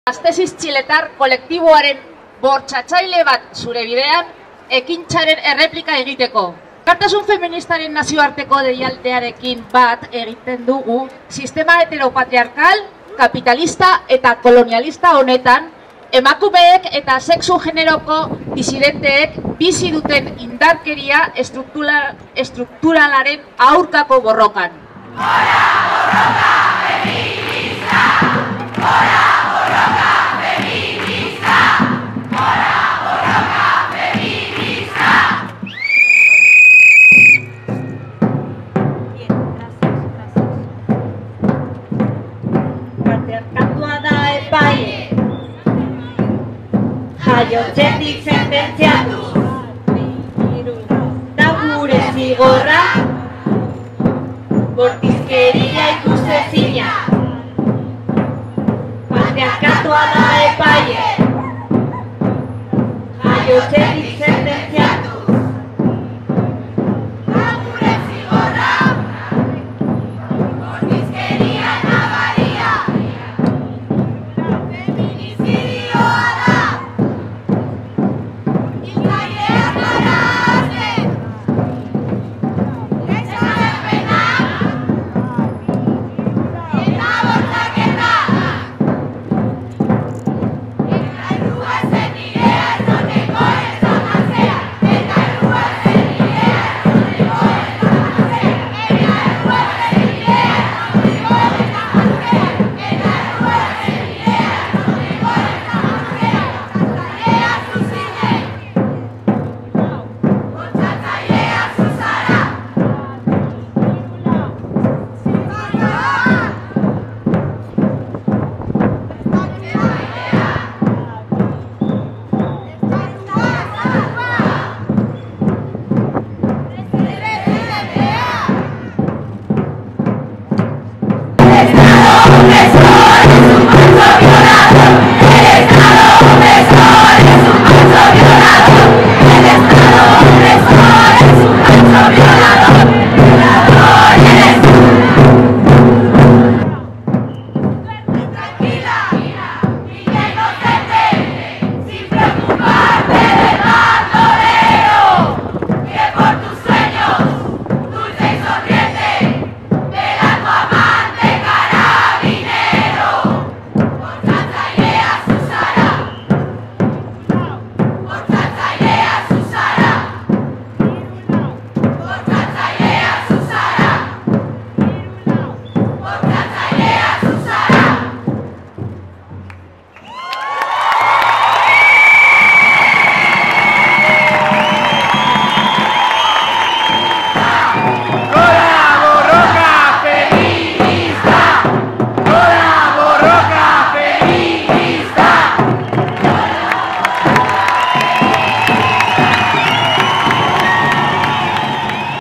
Gaztesiz txiletar kolektiboaren bortxatzaile bat zure bidean, ekintzaren erreplika egiteko. Elkartasun feministaren nazioarteko deialdiarekin bat egiten dugu sistema heteropatriarkal, kapitalista eta kolonialista honetan, emakumeek eta sexu generoko disidenteek bizi duten indarkeria estrukturalaren aurkako borrokan. Gora borroka feminista! Gora borroka feminista! Gora borroka feminista! Patriarkatua da epaile, jaiotzetik sententziatu, da gure zigorra, bortizkeria ikusezina. Patriarkatua da epaile, jaiotzetik